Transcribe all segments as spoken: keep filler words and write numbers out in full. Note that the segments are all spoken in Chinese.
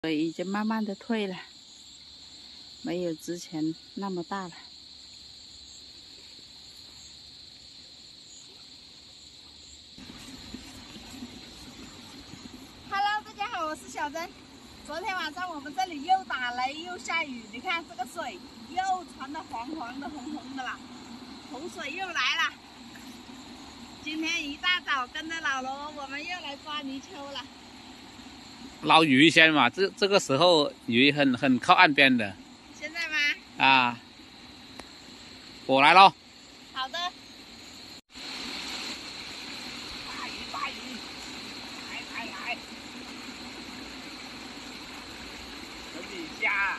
水已经慢慢的退了，没有之前那么大了。Hello， 大家好，我是小珍。昨天晚上我们这里又打雷又下雨，你看这个水又传的黄黄的、红红的了，洪水又来了。今天一大早跟着老罗，我们又来抓泥鳅了。 捞鱼先嘛，这这个时候鱼很很靠岸边的。 现在吗？ 啊，我来喽。 好的。 大鱼大鱼，来来来，有米虾。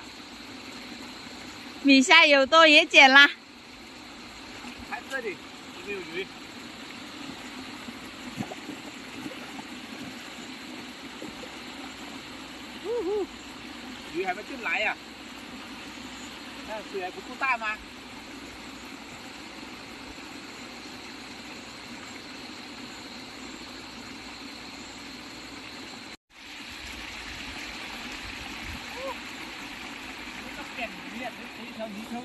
米虾有多也捡啦。 看这里有没有鱼？ 鱼还没进来呀、啊？看水还不够大吗？哦，这个扁鱼啊，这一条泥鳅。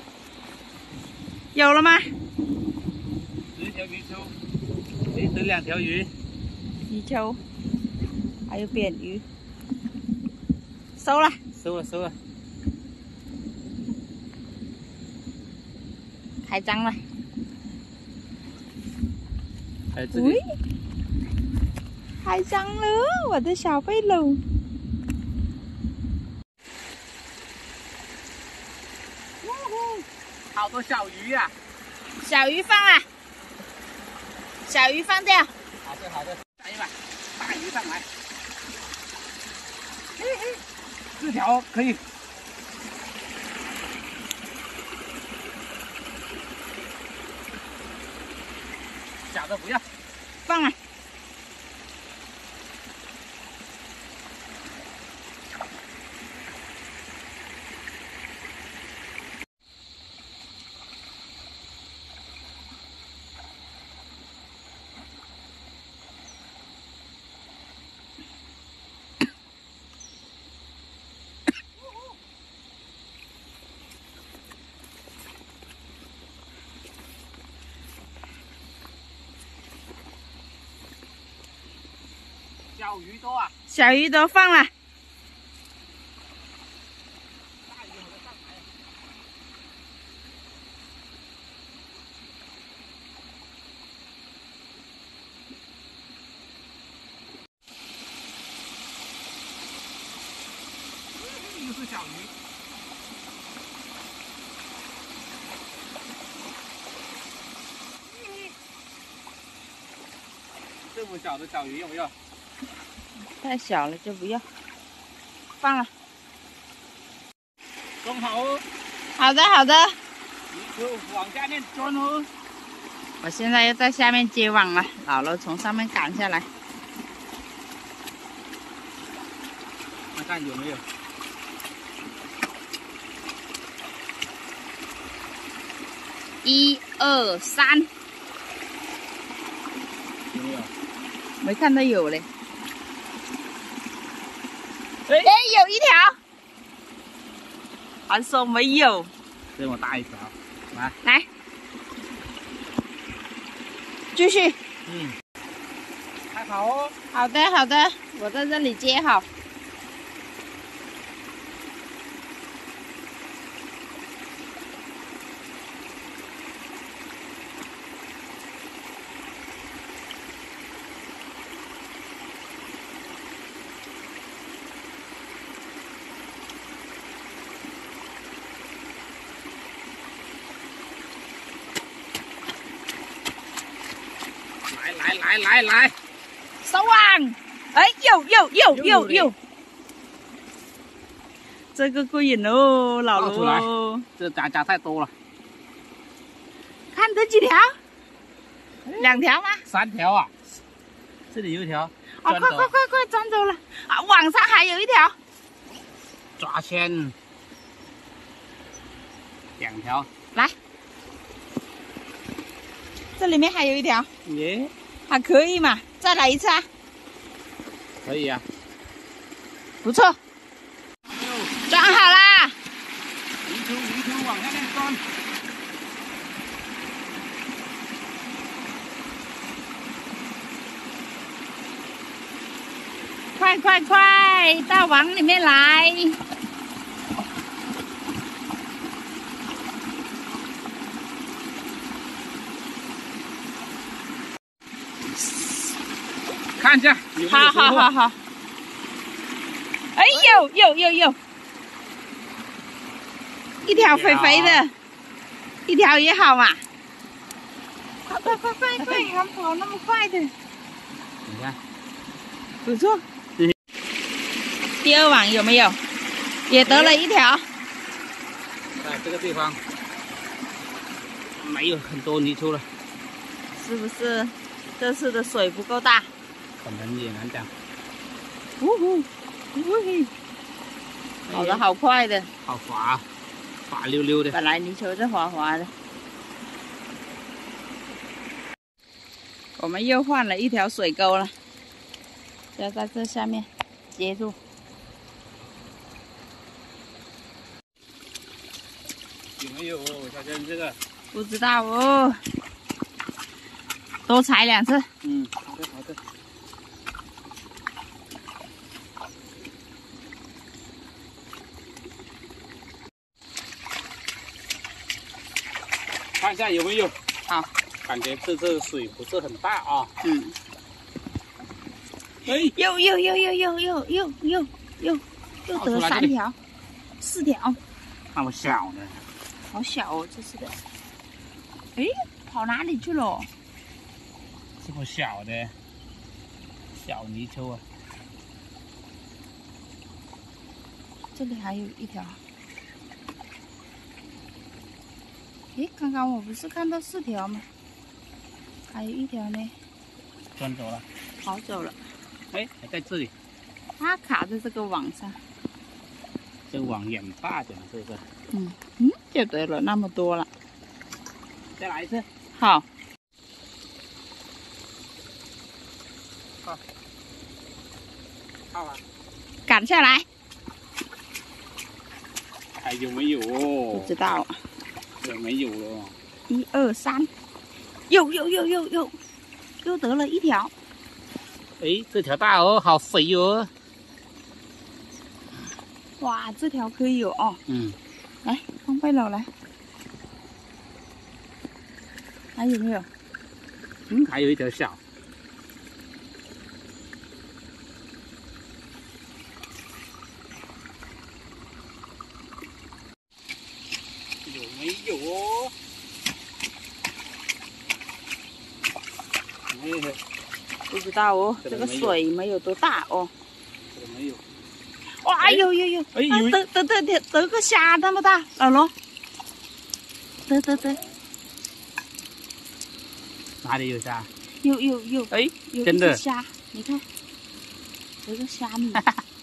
有了吗？ 这一条泥鳅，哎，这两条鱼。 泥鳅，还有扁鱼。 收了， 收了，收了， 开张了。 哎，这里开张了，我的小背篓。 好多小鱼呀、啊！ 小鱼放了，小鱼放掉。 好的，好的，下一把大鱼上来。嘿嘿。 四条可以，小的不要， 放了。 小鱼多啊！ 小鱼都放了。 大鱼好像上来了。又是小鱼。这么小的小鱼要不要？ 太小了就不要，放了。 装好哦。 好的，好的。 你就往下面钻哦。 我现在又在下面接网了，老罗从上面赶下来。 看看有没有。 一二三。 有没有？ 没看到有嘞。 哎，有一条，还说没有， 这么大一条，来来，继续。 嗯，看好哦。 好的，好的，我在这里接好。 来来来来， 收网！哎，有有有有有，这个过瘾哦，老罗。 这夹夹太多了。 看这几条，两条吗？ 三条啊，这里有一条。 哦，快快快快钻走了！啊，网上还有一条。 抓签，两条。 来，这里面还有一条。 耶。 还可以嘛，再来一次啊！ 可以啊， 不错。 往下面钻。 快快快，到往里面来！ 看一下，有没有好好好好。哎呦呦呦呦！一条肥肥的，一条也好嘛。快快快快快，还跑那么快的。 你看， 不错。第二网有没有？也得了一条。 在这个地方没有很多泥鳅了， 是不是这次的水不够大？ 可能也难讲。 呜呼，呜嘿，跑得好快的， 好滑，滑溜溜的。 本来泥鳅是滑滑的。我们又换了一条水沟了，要在这下面接住。 有没有小珍这个？ 不知道哦，多踩两次。 嗯，好的好的。看一下有没有？ 好， 感觉这次水不是很大啊。 嗯。 哎， 又又又又又又又又又又得三条，四条， 那么小呢？ 好小哦，这次的。哎，跑哪里去了？ 这么小的小泥鳅啊！ 这里还有一条。诶，刚刚我不是看到四条吗？还有一条呢。 钻走了。 跑走了。 哎，还在这里。 它卡在这个网上。 这网眼大点，是不是？ 嗯嗯，就得了那么多了。 再来一次。 好。 好。好了。 赶下来。 还有没有哦？ 不知道。 有没有了？ 一二三，又又又又又又得了一条。 哎，这条大哦，好肥哦！ 哇，这条可以有哦。 嗯。 来，放背篓来。还有没有？ 嗯，还有一条小。有没有哦？没有。 不知道哦，这个水没有多大哦。 这没有。 哇，有有有！哎，得得得得得个虾那么大，老罗。得得得。 哪里有虾？ 有有有！ 哎， 有真的虾，你看，得个虾米。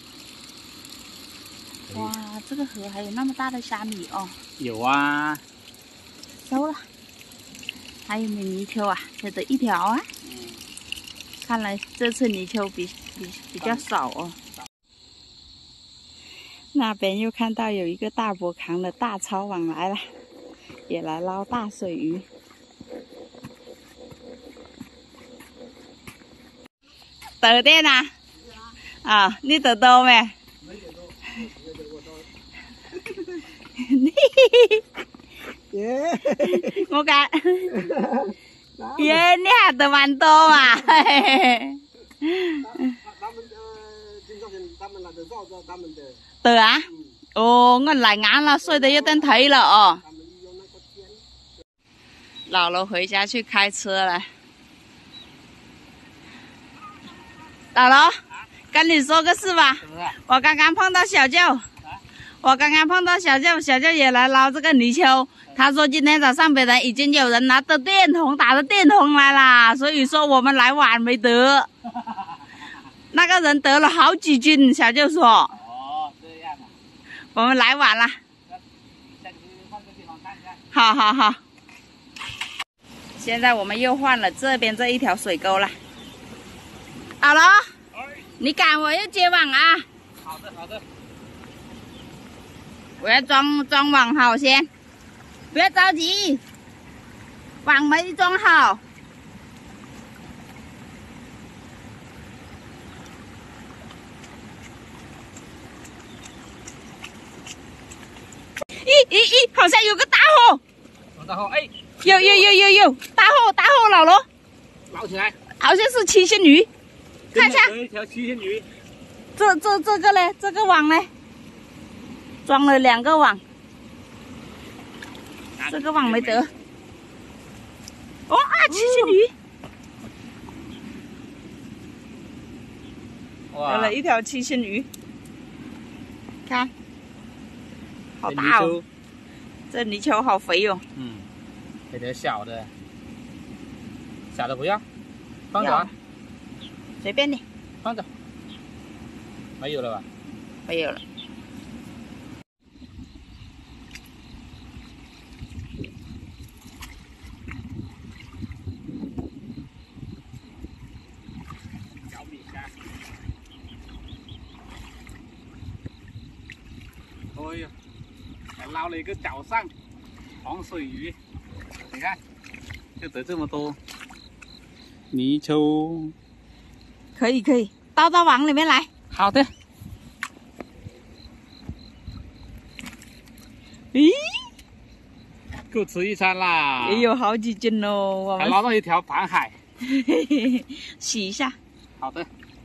哇，这个河还有那么大的虾米哦！ 有啊， 收了。还有没泥鳅啊？这得一条啊。 嗯。 看来这次泥鳅比比比较少哦。那边又看到有一个大伯扛的大抄网来了，也来捞大水鱼。得的呐？啊，你得多没？没得多，我讲，耶，你还得蛮多嘛。他们呃，经常他们那个照着他们的。得啊？哦，我嚟眼啦，衰得一定睇了哦。老罗回家去开车了。老罗，跟你说个事吧，我刚刚碰到小舅，我刚刚碰到小舅，小舅也来捞这个泥鳅。他说今天早上别人已经有人拿着电筒打着电筒来啦，所以说我们来晚没得。那个人得了好几斤，小舅说。哦，这样啊。我们来晚了。好好好。现在我们又换了这边这一条水沟了。好了，你赶我要接网啊。 好的好的。 我要装装网好先。 不要着急，网没装好。咦咦咦，好像有个大货。 大货，哎， 有有有有有，大货大货，老罗， 捞起来， 好像是七星鱼，看一下。 有一条七星鱼。 这这这个呢？这个网呢？装了两个网，这个网没得。哦啊，七星鱼，得了一条七星鱼，看，好大哦！这泥鳅好肥哦。 嗯，给点小的，小的不要，放着啊， 随便你， 放着。没有了吧？ 没有了。 小米虾。哎呀，还捞了一个早上黄水鱼，你看，就得这么多泥鳅。 可以可以，倒到网里面来。 好的。 咦， 够吃一餐啦！ 也有好几斤哦，我们还捞到一条板海， 洗一下。 好的。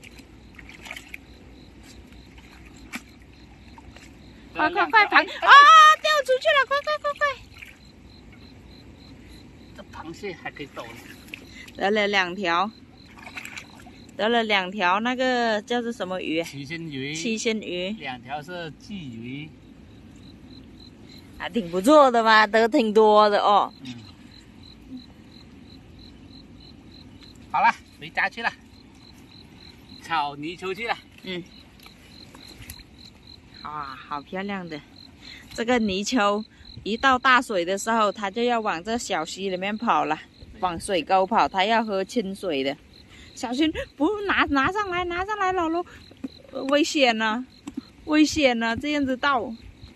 快快快，螃啊，掉出去了！快快快快！ 这螃蟹还可以走呢。 得了两条。得了两条，那个叫做什么鱼？ 七星鱼。 七星鱼。 两条是鲫鱼， 还挺不错的嘛，得挺多的哦。 嗯。好了，回家去了，炒泥鳅去了。 嗯。啊，好漂亮的！这个泥鳅一到大水的时候，它就要往这小溪里面跑了，往水沟跑，它要喝清水的。小心，不拿拿上来，拿上来，老罗，危险呢、啊，危险呢、啊，这样子倒，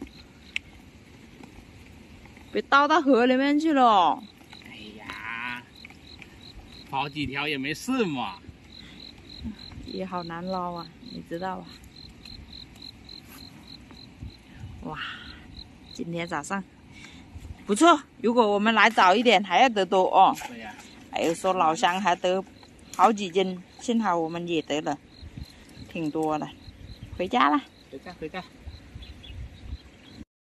别倒到河里面去了。 哎呀，跑几条也没事嘛。 也好难捞啊，你知道吧？哇，今天早上不错，如果我们来早一点，还要得多哦。 对呀、啊。 还有说老乡还得好几斤，幸好我们也得了挺多了，回家了。 回家回家。